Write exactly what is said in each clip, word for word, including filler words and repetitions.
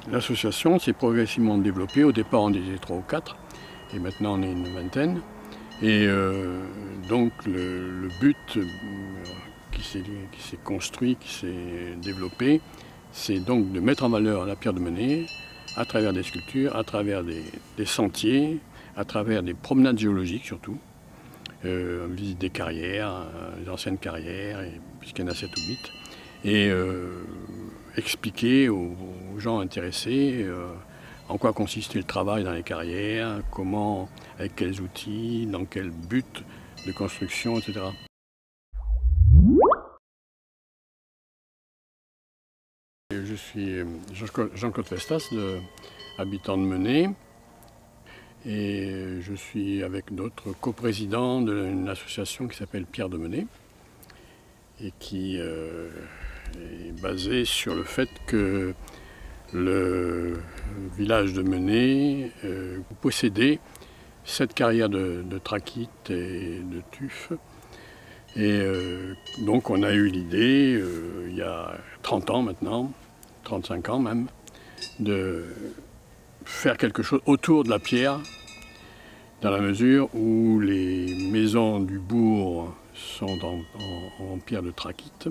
L'association s'est progressivement développée. Au départ, on était trois ou quatre, et maintenant on est une vingtaine. Et euh, donc le, le but euh, qui s'est construit, qui s'est développé, c'est donc de mettre en valeur la pierre de Menet à travers des sculptures, à travers des, des sentiers, à travers des promenades géologiques surtout, euh, visite des carrières, des anciennes carrières, puisqu'il y en a sept ou huit, et euh, expliquer aux, aux gens intéressés euh, en quoi consistait le travail dans les carrières, comment, avec quels outils, dans quel but de construction, et cetera. Je suis Jean-Claude Festas, de, habitant de Menet, et je suis avec d'autres coprésidents d'une association qui s'appelle Pierre de Menet, et qui euh, est basée sur le fait que le village de Menet euh, possédait sept carrières de, de trachyte et de tuf. Et euh, donc on a eu l'idée, euh, il y a trente ans maintenant, trente-cinq ans même, de faire quelque chose autour de la pierre, dans la mesure où les maisons du bourg sont en, en, en pierre de trachyte,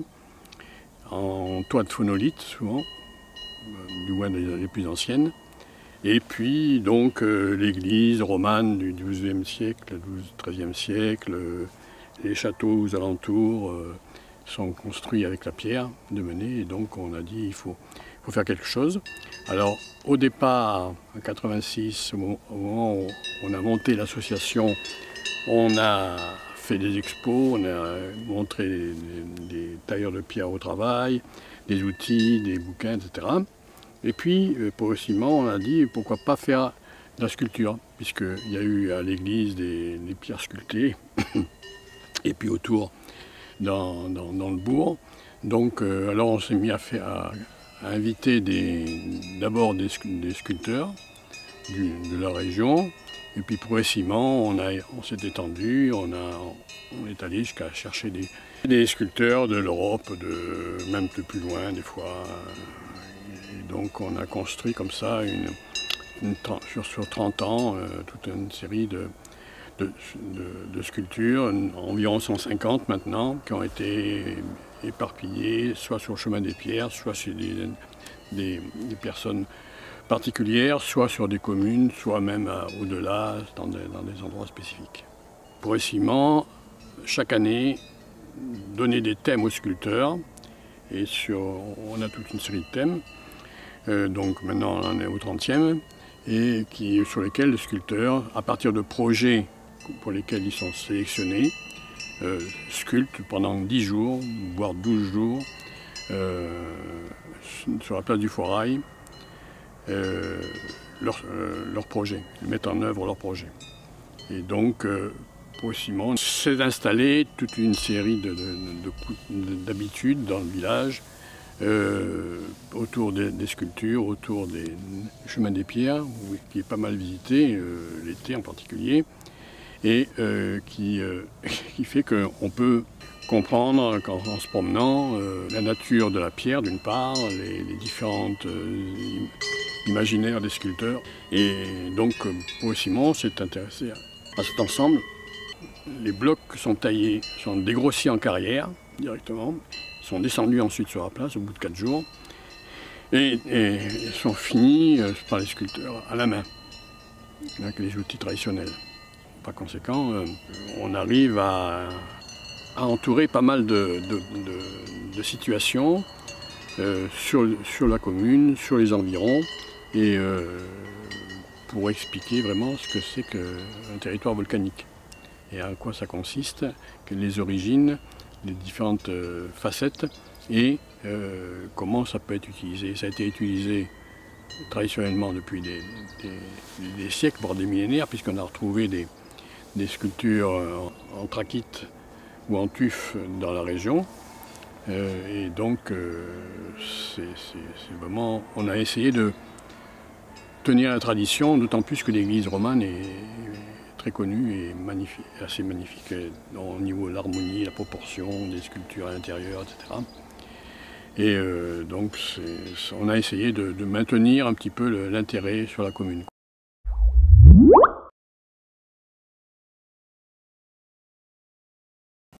en toit de phonolite souvent, du moins les plus anciennes. Et puis donc euh, l'église romane du douzième siècle, treizième siècle, euh, les châteaux aux alentours euh, sont construits avec la pierre de Menet, et donc on a dit il faut, faut faire quelque chose. Alors au départ, en quatre-vingt-six, au moment où on a monté l'association, on a fait des expos, on a montré des, des tailleurs de pierre au travail, des outils, des bouquins, et cetera. Et puis, progressivement, on a dit pourquoi pas faire de la sculpture, puisqu'il y a eu à l'église des, des pierres sculptées, et puis autour, dans, dans, dans le bourg. Donc, euh, alors on s'est mis à, faire, à, à inviter d'abord des, des sculpteurs du, de la région, et puis progressivement, on, on s'est étendu, on, a, on est allé jusqu'à chercher des, des sculpteurs de l'Europe, de, même de plus loin des fois. Et donc on a construit comme ça, une, une, sur, sur trente ans, euh, toute une série de, de, de, de sculptures, environ cent cinquante maintenant, qui ont été éparpillées, soit sur le chemin des pierres, soit chez des, des, des personnes particulières, soit sur des communes, soit même au-delà, dans, dans des endroits spécifiques. Progressivement, chaque année, donner des thèmes aux sculpteurs, et sur, on a toute une série de thèmes. Euh, donc maintenant on en est au trentième, et qui, sur lesquels les sculpteurs, à partir de projets pour lesquels ils sont sélectionnés, euh, sculptent pendant dix jours, voire douze jours, euh, sur la place du Foirail, euh, leur, euh, leur projet, ils mettent en œuvre leur projet. Et donc, euh, progressivement, c'est d'installer toute une série d'habitudes dans le village, Euh, autour des, des sculptures, autour des, du chemin des pierres, qui est pas mal visité, euh, l'été en particulier, et euh, qui, euh, qui fait qu'on peut comprendre en, en se promenant euh, la nature de la pierre d'une part, les, les différentes euh, imaginaires des sculpteurs. Et donc Paul Simon s'est intéressé à cet ensemble. Les blocs sont taillés, sont dégrossis en carrière directement, sont descendus ensuite sur la place au bout de quatre jours et, et sont finis par les sculpteurs à la main, avec les outils traditionnels. Par conséquent, on arrive à, à entourer pas mal de, de, de, de situations euh, sur, sur la commune, sur les environs, et euh, pour expliquer vraiment ce que c'est qu'un territoire volcanique et à quoi ça consiste, quelles les origines, les différentes euh, facettes et euh, comment ça peut être utilisé. Ça a été utilisé traditionnellement depuis des, des, des siècles, voire des millénaires, puisqu'on a retrouvé des, des sculptures en, en trachyte ou en tuf dans la région. Euh, et donc, euh, c'est vraiment, on a essayé de tenir la tradition, d'autant plus que l'église romane est très connue et magnifique, assez magnifique au niveau de l'harmonie, la proportion, des sculptures à l'intérieur, et cetera. Et euh, donc on a essayé de, de maintenir un petit peu l'intérêt sur la commune.